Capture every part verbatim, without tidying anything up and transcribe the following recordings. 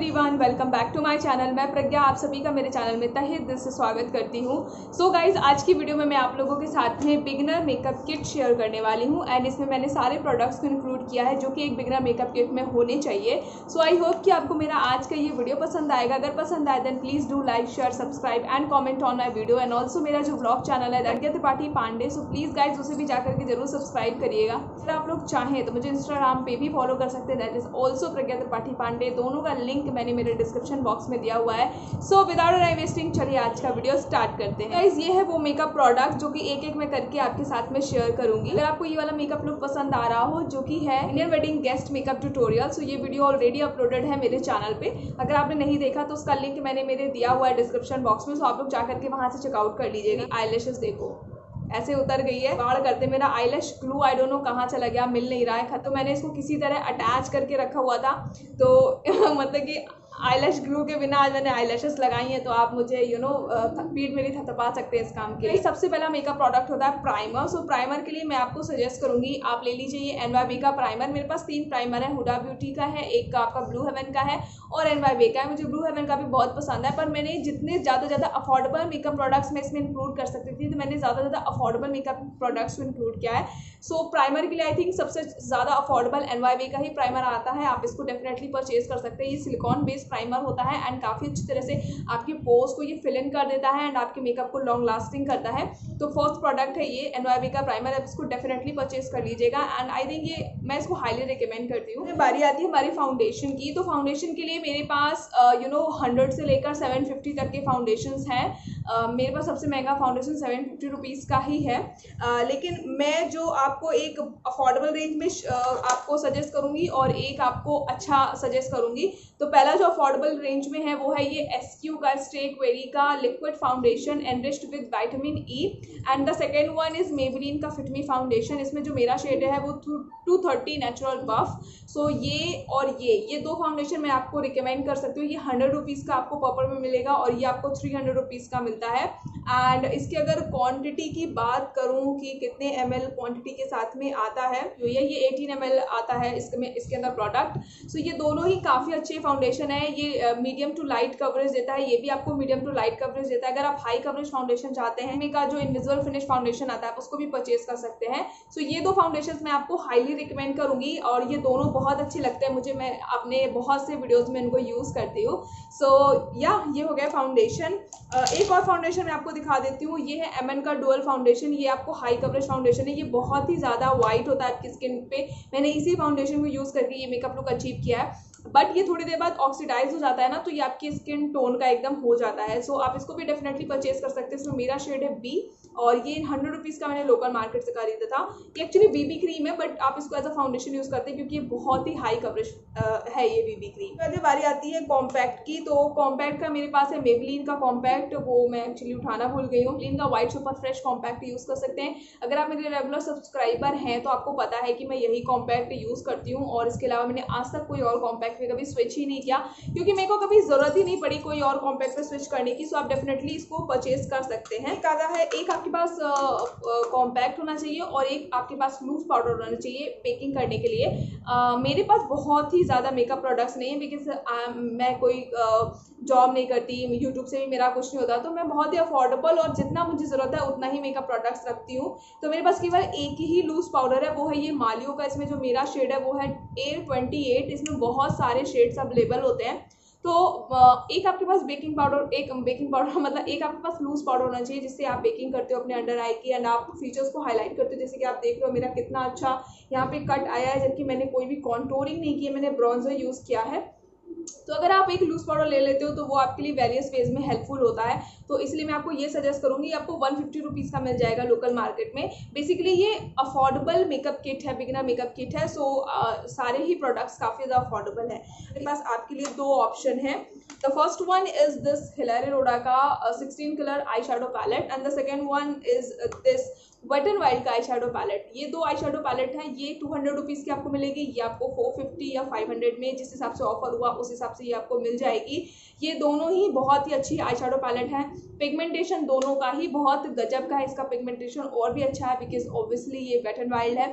Everyone, welcome back to my channel. मैं प्रज्ञा आप सभी का मेरे चैनल में तहे दिल से स्वागत करती हूँ। सो गाइज, आज की वीडियो में मैं आप लोगों के साथ में बिगिनर मेकअप किट शेयर करने वाली हूँ एंड इसमें मैंने सारे प्रोडक्ट्स को इंक्लूड किया है जो कि एक बिगिनर मेकअप किट में होने चाहिए। सो आई होप कि आपको मेरा आज का ये वीडियो पसंद आएगा। अगर पसंद आए then please do like, share, subscribe and comment on my video. And also मेरा जो ब्लॉग चैनल है Pragya Tripathi Pandey, so please guys उसे भी जाकर के जरूर सब्सक्राइब करिएगा। अगर आप लोग चाहें तो मुझे इंस्टाग्राम पे भी फॉलो कर सकते हैं, that is also Pragya Tripathi Pandey. दोनों का लिंक मैंने मेरे डिस्क्रिप्शन बॉक्स में दिया हुआ है। सो विदाउट टाइम वेस्टिंग चलिए आज का वीडियो स्टार्ट करते हैं। गाइस, ये है वो मेकअप प्रोडक्ट जो कि एक एक मैं करके आपके साथ में शेयर करूंगी। अगर आपको ये वाला मेकअप लुक पसंद आ रहा हो जो कि है Indian wedding guest makeup tutorial, so ये वीडियो ऑलरेडी अपलोडेड है मेरे चैनल पे। अगर आपने नहीं देखा तो उसका लिंक मैंने मेरे दिया हुआ है डिस्क्रिप्शन बॉक्स में, सो आप लोग जाकर के वहां से चेकआउट कर लीजिएगा। आईलैशेस देखो ऐसे उतर गई है बाढ़ करते। मेरा eyelash glue I don't know कहाँ चला गया, मिल नहीं रहा है। तो मैंने इसको किसी तरह अटैच करके रखा हुआ था, तो मतलब कि आईलैश ग्लू के बिना आज मैंने आईलैशेस लगाई हैं। तो आप मुझे यू नो पीठ मेरी थपथपा सकते हैं इस काम के लिए। सबसे पहला मेकअप प्रोडक्ट होता है प्राइमर। सो प्राइमर के लिए मैं आपको सजेस्ट करूंगी आप ले लीजिए ये एन वाई बी का प्राइमर। मेरे पास तीन प्राइमर है, हुडा ब्यूटी का है, एक का आपका ब्लू हेवन का है और एन वाई बी का है। मुझे ब्लू हेवन का भी बहुत पसंद है, पर मैंने जितने ज़्यादा ज़्यादा अफोर्डेबल मेकअप प्रोडक्ट्स में इसमें इंक्लूड कर सकती थी, तो मैंने ज़्यादा ज़्यादा अफोर्डेबल मेकअप प्रोडक्ट्स को इंक्लूड किया है। सो प्राइमर के लिए आई थिंक सबसे ज़्यादा अफोर्डेबल एन वाई बी का ही प्राइमर आता है। आप इसको डेफिनेटली परचेज कर सकते हैं। ये सिलिकॉन बेस्ड प्राइमर होता है एंड काफ़ी अच्छी तरह से आपकी पोर्स को ये फिल इन कर देता है एंड आपके मेकअप को लॉन्ग लास्टिंग करता है। तो फर्स्ट प्रोडक्ट है ये एन वाई बी का प्राइमर। आप इसको डेफिनेटली परचेज कर लीजिएगा एंड आई थिंक ये मैं इसको हाईली रिकमेंड करती हूँ। बारी आती है हमारी फाउंडेशन की। तो फाउंडेशन के लिए मेरे पास यू नो हंड्रेड से लेकर सेवन फिफ्टी तक के फाउंडेशंस हैं। uh, मेरे पास सबसे महंगा फाउंडेशन सेवन फिफ्टी रुपीज़ का ही है, uh, लेकिन मैं जो आपको एक अफोर्डेबल रेंज में uh, आपको सजेस्ट करूँगी और एक आपको अच्छा सजेस्ट करूँगी। तो पहला जो अफोर्डेबल रेंज में है वो है ये एस क्यू का स्टे क्वेरी का liquid foundation enriched with vitamin E and the second one is Maybelline का फिट मी फाउंडेशन। इसमें जो मेरा शेड है वो two thirty natural buff. So ये और ये ये दो फाउंडेशन मैं आपको रिकमेंड कर सकती हूँ। ये हंड्रेड रुपीज़ का आपको पर्पल में मिलेगा और ये आपको थ्री हंड्रेड रुपीज़ का मिलता है। एंड इसकी अगर क्वांटिटी की बात करूँ कि कितने एम एल क्वान्टिटी के साथ में आता है, तो ये ये एटीन एम एल आता है इसमें इसके अंदर प्रोडक्ट। सो ये दोनों ही काफ़ी अच्छे फाउंडेशन है। ये मीडियम टू लाइट कवरेज देता है, ये भी आपको मीडियम टू लाइट कवरेज देता है। अगर आप हाई कवरेज फाउंडेशन चाहते हैं, मेका जो इनविजिबल फिनिश फाउंडेशन आता है आप उसको भी परचेज कर सकते हैं। सो ये दो फाउंडेशन मैं आपको हाईली रिकमेंड करूंगी और ये दोनों बहुत अच्छे लगते हैं मुझे। मैं अपने बहुत से वीडियोस में इनको यूज़ करती हूँ। सो या ये हो गया फाउंडेशन। एक और फाउंडेशन मैं आपको दिखा देती हूँ। ये है एम एन का डुअल फाउंडेशन। ये आपको हाई कवरेज फाउंडेशन है। ये बहुत ही ज़्यादा वाइट होता है आपकी स्किन पे। मैंने इसी फाउंडेशन को यूज़ करके ये मेकअप लुक अचीव किया है, बट ये थोड़ी देर बाद ऑक्सीडाइज हो जाता है ना, तो ये आपकी स्किन टोन का एकदम हो जाता है। सो आप इसको भी डेफिनेटली परचेज कर सकते हैं। इसमें मेरा शेड है बी और ये हंड्रेड रुपीज़ का मैंने लोकल मार्केट से खरीदा था। ये एक्चुअली बीबी क्रीम है, बट आप इसको एज अ फाउंडेशन यूज़ करते हैं क्योंकि ये बहुत ही हाई कवरेज है ये बीबी क्रीम। तो बारी आती है कॉम्पैक्ट की। तो कॉम्पैक्ट का मेरे पास है मेबेलिन का कॉम्पैक्ट, वो मैं एक्चुअली उठाना भूल गई हूँ। मेबेलिन का white super fresh compact use कर सकते हैं। अगर आप मेरे रेगुलर सब्सक्राइबर हैं तो आपको पता है कि मैं यही कॉम्पैक्ट यूज़ करती हूँ और इसके अलावा मैंने आज तक कोई और कॉम्पैक्ट में कभी स्विच ही नहीं किया क्योंकि मेरे को कभी जरूरत ही नहीं पड़ी कोई और कॉम्पैक्ट पे स्विच करने की। सो आप डेफिनेटली इसको परचेज कर सकते हैं। एक आता है, एक आपके पास कॉम्पैक्ट होना चाहिए और एक आपके पास लूज पाउडर होना चाहिए बेकिंग करने के लिए। uh, मेरे पास बहुत ही ज़्यादा मेकअप प्रोडक्ट्स नहीं है बिकॉज मैं कोई जॉब uh, नहीं करती, यूट्यूब से भी मेरा कुछ नहीं होता, तो मैं बहुत ही अफोर्डेबल और जितना मुझे ज़रूरत है उतना ही मेकअप प्रोडक्ट्स रखती हूँ। तो मेरे पास केवल एक ही लूज पाउडर है, वो है ये मालियो का। इसमें जो मेरा शेड है वो है ए ट्वेंटी एट। इसमें बहुत सारे शेड्स अवेलेबल होते हैं। तो एक आपके पास बेकिंग पाउडर एक बेकिंग पाउडर मतलब एक आपके पास लूज पाउडर होना चाहिए जिससे आप बेकिंग करते हो अपने अंडर आई की एंड आप फीचर्स को हाईलाइट करते हो। जैसे कि आप देख रहे हो मेरा कितना अच्छा यहाँ पे कट आया है, जबकि मैंने कोई भी कॉन्टोरिंग नहीं किया, मैंने ब्रॉन्जर यूज़ किया है। तो अगर आप एक लूज पाउडर ले लेते हो तो वो आपके लिए वेरियस फेज में हेल्पफुल होता है। तो इसलिए मैं आपको ये सजेस्ट करूंगी, आपको वन फिफ्टी रुपीज़ का मिल जाएगा लोकल मार्केट में। बेसिकली ये अफोर्डेबल मेकअप किट है, बिगिनर मेकअप किट है। सो uh, सारे ही प्रोडक्ट्स काफ़ी ज़्यादा अफोर्डेबल है। मेरे पास आपके लिए दो ऑप्शन है। The first one is this Hilary Rhoda का sixteen colour eye shadow palette and the second one is this wet and wild का आई शेडो पैलेट। ये दो आई शेडो पैलेट हैं। ये टू हंड्रेड रुपीज़ की आपको मिलेगी, ये आपको फोर फिफ्टी या फाइव हंड्रेड में जिस हिसाब से ऑफर हुआ उस हिसाब से ये आपको मिल जाएगी। ये दोनों ही बहुत ही अच्छी आई शेडो पैलेट है। पिगमेंटेशन दोनों का ही बहुत गजब का है। इसका पिगमेंटेशन और भी अच्छा है बिकॉज ऑब्वियसली ये वेट एंड वाइल्ड है।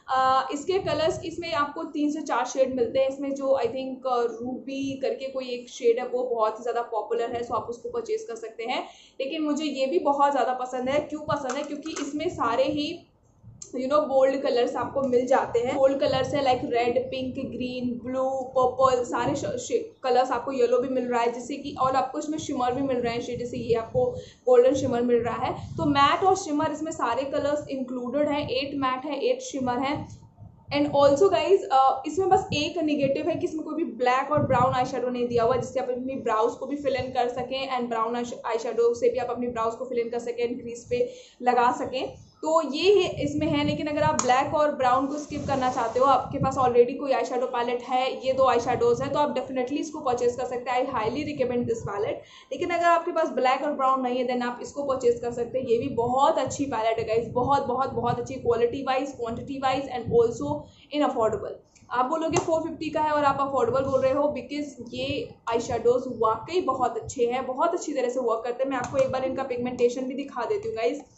uh, इसके कलर्स इसमें आपको तीन से चार शेड मिलते हैं। इसमें जो आई थिंक रूबी करके कोई एक शेड है वो बहुत ही ज़्यादा पॉपुलर है, सो आप उसको परचेज कर सकते हैं। लेकिन मुझे ये भी बहुत ज़्यादा पसंद है। क्यों पसंद है? क्योंकि इसमें सारे ही यू नो बोल्ड कलर्स आपको मिल जाते हैं। बोल्ड कलर्स है like red, pink, green, blue, purple, सारे कलर्स आपको येलो भी मिल रहा है जिससे कि, और आपको इसमें शिमर भी मिल रहे हैं शेड, जैसे ये आपको गोल्डन शिमर मिल रहा है। तो मैट और शिमर इसमें सारे कलर्स इंक्लूडेड हैं। एट मैट है, एट शिमर है। एंड ऑल्सो गाइज इसमें बस एक निगेटिव है कि इसमें कोई भी ब्लैक और ब्राउन आई शेडो नहीं दिया हुआ, जिससे आप अपनी ब्राउज को भी फिल इन कर सकें एंड ब्राउन आई शेडो से भी आप अपनी ब्राउज को फिल इन कर सकें एंड क्रीज पे लगा सकें। तो ये है इसमें है। लेकिन अगर आप ब्लैक और ब्राउन को स्किप करना चाहते हो, आपके पास ऑलरेडी कोई आई शेडो पैलेट है, ये दो आई शेडोज है, तो आप डेफिनेटली इसको परचेज कर सकते हैं। I highly recommend this palette. लेकिन अगर आपके पास ब्लैक और ब्राउन नहीं है देन आप इसको परचेज कर सकते हैं। ये भी बहुत अच्छी पैलेट है गाइज, बहुत बहुत बहुत अच्छी quality wise, quantity wise and also in affordable. आप बोलोगे फोर फिफ्टी का है और आप अफोर्डेबल बोल रहे हो, बिकॉज ये आई शेडोज वाकई बहुत अच्छे हैं, बहुत अच्छी तरह से वर्क करते हैं। मैं आपको एक बार इनका पिगमेंटेशन भी दिखा देती हूँ गाइज,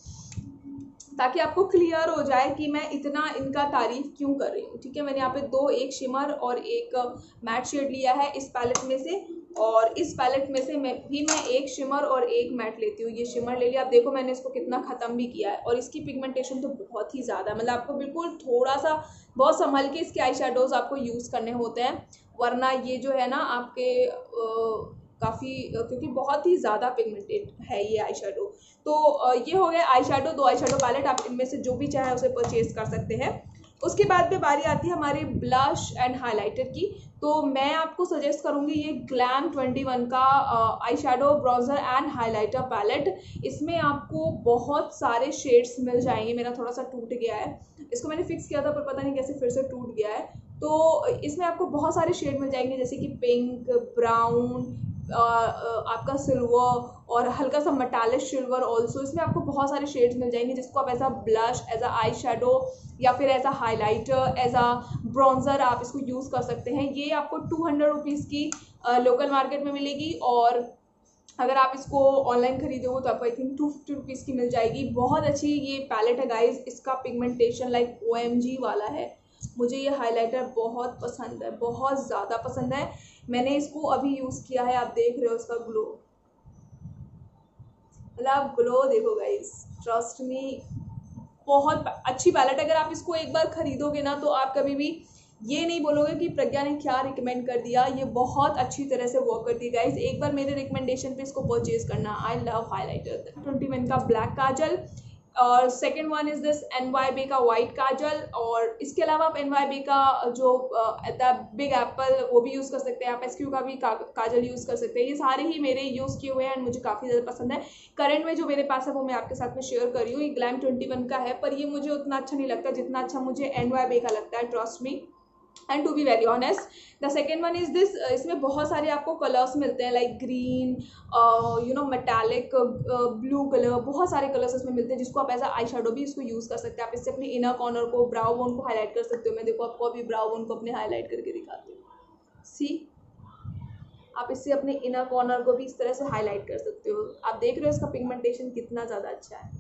ताकि आपको क्लियर हो जाए कि मैं इतना इनका तारीफ क्यों कर रही हूँ। ठीक है, मैंने यहाँ पे दो, एक शिमर और एक मैट शेड लिया है इस पैलेट में से, और इस पैलेट में से मैं भी मैं एक शिमर और एक मैट लेती हूँ। ये शिमर ले लिया। आप देखो मैंने इसको कितना ख़त्म भी किया है, और इसकी पिगमेंटेशन तो बहुत ही ज़्यादा, मतलब आपको बिल्कुल थोड़ा सा बहुत संभल के इसके आई शेडोज़ आपको यूज़ करने होते हैं, वरना ये जो है ना आपके आ, काफ़ी, क्योंकि बहुत ही ज़्यादा पिगमेंटेड है ये आई शेडो। तो ये हो गया आई शेडो, दो आई शेडो पैलेट, आप इनमें से जो भी चाहे उसे परचेज कर सकते हैं। उसके बाद में बारी आती है हमारे ब्लश एंड हाइलाइटर की। तो मैं आपको सजेस्ट करूंगी ये ग्लैम ट्वेंटी वन का eye shadow, browser and highlighter palette. इसमें आपको बहुत सारे शेड्स मिल जाएंगे। मेरा थोड़ा सा टूट गया है, इसको मैंने फिक्स किया था पर पता नहीं कैसे फिर से टूट गया है। तो इसमें आपको बहुत सारे शेड मिल जाएंगे, जैसे कि पिंक, ब्राउन, आपका सिल्वर और हल्का सा मेटालिक सिल्वर ऑल्सो। इसमें आपको बहुत सारे शेड्स मिल जाएंगे जिसको आप as a blush, as a eye shadow या फिर as a highlighter, as a bronzer आप इसको यूज़ कर सकते हैं। ये आपको टू हंड्रेड रुपीज़ की लोकल मार्केट में मिलेगी, और अगर आप इसको ऑनलाइन खरीदोगे तो आपको I think two fifty rupees की मिल जाएगी। बहुत अच्छी ये पैलेट है गाइज। इसका pigmentation like O M G वाला है। मुझे ये हाइलाइटर बहुत पसंद है, बहुत ज़्यादा पसंद है। मैंने इसको अभी यूज़ किया है, आप देख रहे हो इसका ग्लो, मतलब आप ग्लो देखो गाइस, ट्रस्ट मी, बहुत अच्छी पैलेट। अगर आप इसको एक बार खरीदोगे ना तो आप कभी भी ये नहीं बोलोगे कि प्रज्ञा ने क्या रिकमेंड कर दिया। ये बहुत अच्छी तरह से वर्क करती है गाइस। एक बार मेरे रिकमेंडेशन पे इसको परचेज करना। I love highlighter. Twenty one का ब्लैक काजल, और second one is this N Y B का वाइट काजल, और इसके अलावा आप एन वाई बी का जो द बिग एप्पल वो भी यूज़ कर सकते हैं। आप एस क्यू का भी का, काजल यूज़ कर सकते हैं। ये सारे ही मेरे यूज़ किए हुए हैं एंड मुझे काफ़ी ज़्यादा पसंद है। करंट में जो मेरे पास है वो मैं आपके साथ में शेयर कर रही हूँ। ये ग्लैम ट्वेंटी वन का है, पर ये मुझे उतना अच्छा नहीं लगता जितना अच्छा मुझे एन वाई बी का लगता है, trust me and to be very honest. The second one is this, इसमें बहुत सारे आपको कलर्स मिलते हैं like green, you know metallic blue colour, बहुत सारे कलर्स इसमें मिलते हैं जिसको आप एज अ आई शेडो भी इसको यूज़ कर सकते हैं। आप इससे अपने इनर कॉर्नर को, ब्राउ बोन को हाईलाइट कर सकते हो। मैं देखो आपको अभी ब्राउ बोन को अपने हाईलाइट करके दिखाती हूँ। सी, आप इससे अपने इनर कॉर्नर को भी इस तरह से हाईलाइट कर सकते हो। आप देख रहे हो इसका पिगमेंटेशन कितना ज़्यादा अच्छा है।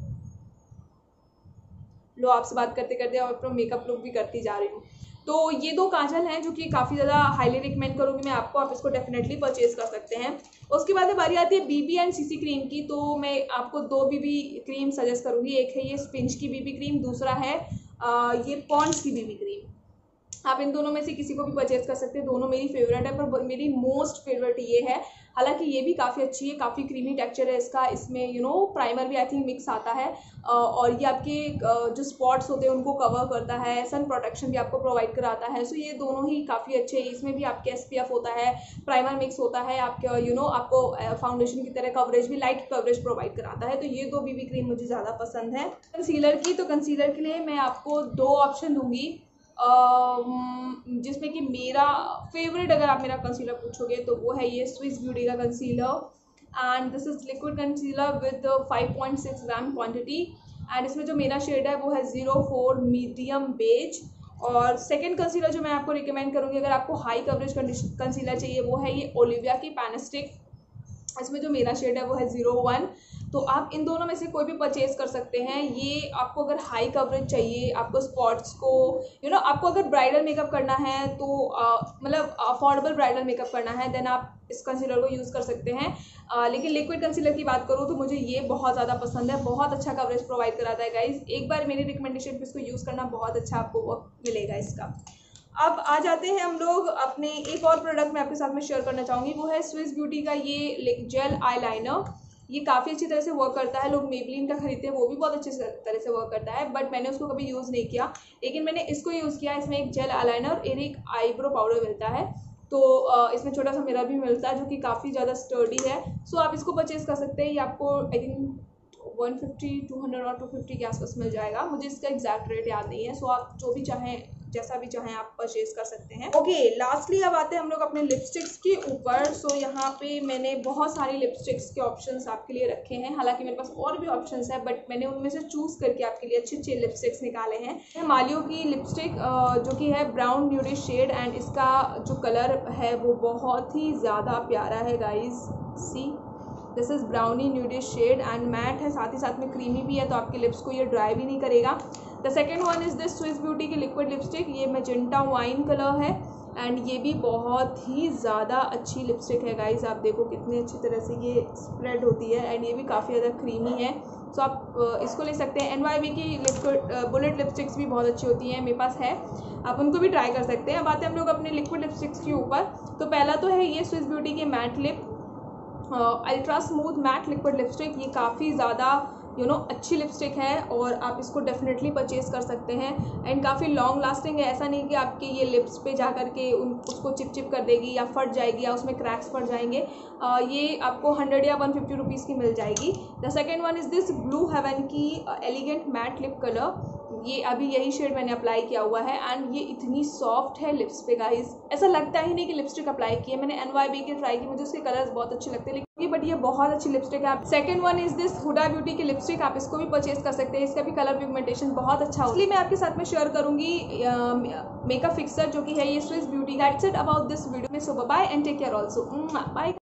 लो, आपसे बात करते करते और अपना मेकअप लुक भी करती जा रही हूँ। तो ये दो काजल हैं जो कि काफ़ी ज़्यादा हाईली रिकमेंड करूँगी मैं आपको, आप इसको डेफिनेटली परचेज कर सकते हैं। उसके बाद बारी आती है बीबी एंड सीसी क्रीम की। तो मैं आपको दो बीबी क्रीम सजेस्ट करूँगी। एक है ये स्पिंच की बीबी क्रीम, दूसरा है आ, ये पॉन्ड्स की बीबी क्रीम। आप इन दोनों में से किसी को भी परचेज कर सकते हैं। दोनों मेरी फेवरेट है, पर मेरी मोस्ट फेवरेट ये है। हालांकि ये भी काफ़ी अच्छी है, काफ़ी क्रीमी टेक्सचर है इसका। इसमें यू नो प्राइमर भी आई थिंक मिक्स आता है, और ये आपके जो स्पॉट्स होते हैं उनको कवर करता है, सन प्रोटेक्शन भी आपको प्रोवाइड कराता है। सो ये दोनों ही काफ़ी अच्छे हैं। इसमें भी आपके एस पी एफ होता है, प्राइमर मिक्स होता है, आपके यू नो आपको फाउंडेशन की तरह कवरेज भी, लाइट कवरेज प्रोवाइड कराता है। तो ये दो बीबी क्रीम मुझे ज़्यादा पसंद है। कंसीलर की, तो कंसीलर के लिए मैं आपको दो ऑप्शन दूंगी, जिसमें कि मेरा फेवरेट, अगर आप मेरा कंसीलर पूछोगे तो वो है ये स्विस ब्यूटी का concealer. And this is liquid concealer with five point six gram quantity. And इसमें जो मेरा शेड है वो है ज़ीरो फोर मीडियम बेज। और सेकंड कंसीलर जो मैं आपको रिकमेंड करूँगी अगर आपको हाई कवरेज कंसीलर चाहिए, वो है ये ओलिविया की पैनस्टिक। इसमें जो मेरा शेड है वो है ज़ीरो वन। तो आप इन दोनों में से कोई भी परचेज कर सकते हैं। ये आपको अगर हाई कवरेज चाहिए, आपको स्पॉट्स को यू नो आपको अगर ब्राइडल मेकअप करना है तो मतलब अफोर्डेबल ब्राइडल मेकअप करना है, देन आप इस कंसीलर को यूज़ कर सकते हैं। आ, लेकिन लिक्विड कंसीलर की बात करूँ तो मुझे ये बहुत ज़्यादा पसंद है, बहुत अच्छा कवरेज प्रोवाइड कराता है गाइज। एक बार मेरी रिकमेंडेशन पे इसको यूज़ करना, बहुत अच्छा आपको वो मिलेगा इसका। अब आ जाते हैं हम लोग अपने एक और प्रोडक्ट मैं आपके साथ में शेयर करना चाहूँगी, वो है स्विस ब्यूटी का ये जेल आई लाइनर। ये काफ़ी अच्छी तरह से वर्क करता है। लोग मेबलिन का खरीदते हैं, वो भी बहुत अच्छी तरह से वर्क करता है, बट मैंने उसको कभी यूज़ नहीं किया, लेकिन मैंने इसको यूज़ किया। इसमें एक जेल आई लाइनर और एक आईब्रो पाउडर मिलता है, तो इसमें छोटा सा मिरर भी मिलता है जो कि काफ़ी ज़्यादा स्टर्डी है। सो आप इसको परचेज़ कर सकते हैं। ये आपको I think one fifty, two hundred और टू फिफ्टी के आसपास मिल जाएगा, मुझे इसका एग्जैक्ट रेट याद नहीं है। सो आप जो भी चाहें, जैसा भी चाहें आप परचेज कर सकते हैं। ओके, लास्टली अब आते हैं हम लोग अपने लिपस्टिक्स के ऊपर। सो यहाँ पे मैंने बहुत सारी लिपस्टिक्स के ऑप्शंस आपके लिए रखे हैं, हालांकि मेरे पास और भी ऑप्शंस है, बट मैंने उनमें से चूज़ करके आपके लिए अच्छे अच्छे लिपस्टिक्स निकाले हैं। मालियो की लिपस्टिक जो कि है ब्राउन न्यूडिश शेड, एंड इसका जो कलर है वो बहुत ही ज़्यादा प्यारा है guys. See this is brownie nudish shade and matte है, साथ ही साथ में क्रीमी भी है, तो आपके लिप्स को ये ड्राई भी नहीं करेगा। The second one is this Swiss beauty की लिक्विड लिपस्टिक। ये मैजेंटा वाइन कलर है एंड ये भी बहुत ही ज़्यादा अच्छी लिपस्टिक है गाइज। आप देखो कितनी अच्छी तरह से ये स्प्रेड होती है एंड ये भी काफ़ी ज़्यादा क्रीमी है, सो आप इसको ले सकते हैं। एन वाई बी की लिक्विड बुलेट लिपस्टिक्स भी बहुत अच्छी होती हैं, मेरे पास है, आप उनको भी ट्राई कर सकते हैं। अब आते हैं हम लोग अपने लिक्विड लिपस्टिक्स के ऊपर। तो पहला तो है ये स्विस ब्यूटी की matte lip ultra smooth matte liquid lipstick. ये काफ़ी ज़्यादा यू नो अच्छी लिपस्टिक है और आप इसको डेफिनेटली परचेज़ कर सकते हैं एंड काफ़ी लॉन्ग लास्टिंग है। ऐसा नहीं कि आपके ये लिप्स पे जा कर के उन उसको चिप चिप कर देगी या फट जाएगी या उसमें क्रैक्स पड़ जाएंगे। uh, ये आपको हंड्रेड या वन फिफ्टी रुपीज़ की मिल जाएगी। The second one is this blue heaven की एलिगेंट मैट लिप कलर। ये अभी यही शेड मैंने अप्लाई किया हुआ है एंड ये इतनी सॉफ्ट है लिप्स पे गाइज, ऐसा लगता ही नहीं कि लिपस्टिक अप्लाई की है। मैंने एन वाई बी की ट्राई की, मुझे उसके कलर्स बहुत अच्छे लगते हैं, लेकिन बट ये बहुत अच्छी लिपस्टिक है। Second one is this Huda beauty की लिपस्टिक, आप इसको भी परचेज कर सकते हैं। इसका भी कलर पिगमेंटेशन बहुत अच्छा है, इसलिए मैं आपके साथ में शेयर करूंगी मेकअप फिक्सर जो कि है ये Swiss beauty. That's it about this video में। So bye and take care also, bye.